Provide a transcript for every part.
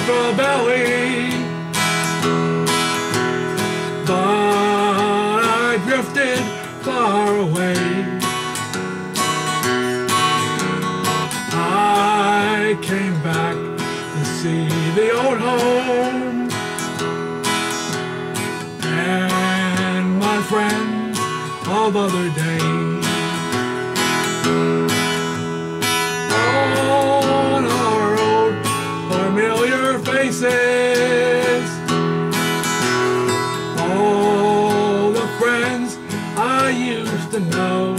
Rancho Valley, but I drifted far away. I came back to see the old home and my friends of other days. On our old familiar faces, all the friends I used to know.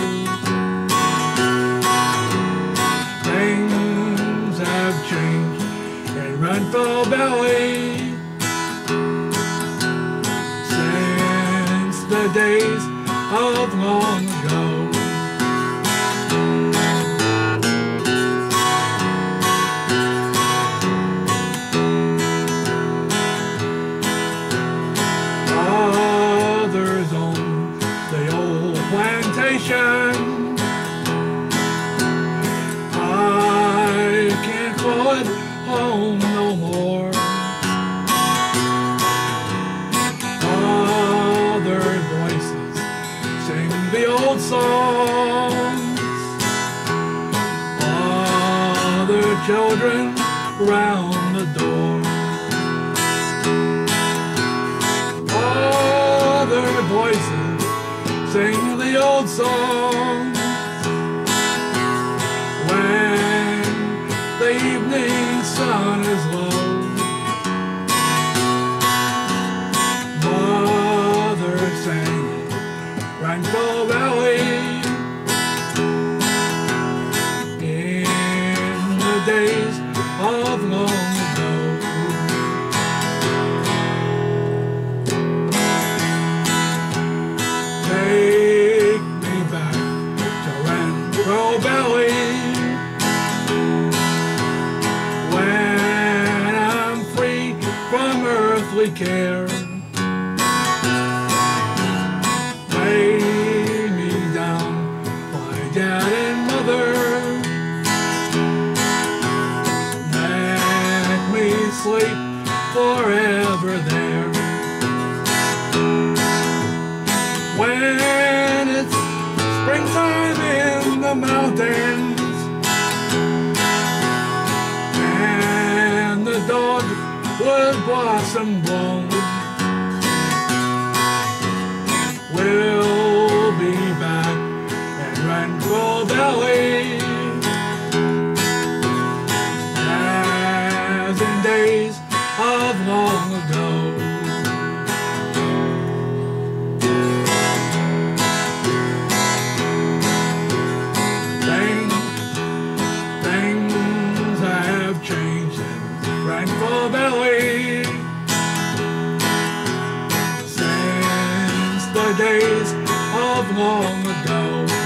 Things have changed in Renfrew Valley since the days of long ago. Others own the old plantation. I can't call it home no more. Other voices sing the old songs. Other children round the door. Other voices sing the old songs. When the evening sun is low, mother sang Rancho Valley in the days of long ago. Take me back to Rancho Valley when I'm free from earthly care. Lay me down by dad and mother. Let me sleep forever there. When it's springtime in the mountains and the dogwood blossom bloom, we'll be back at Rancho Valley as in days of long ago. Things have changed in Rancho Valley since the days of long ago.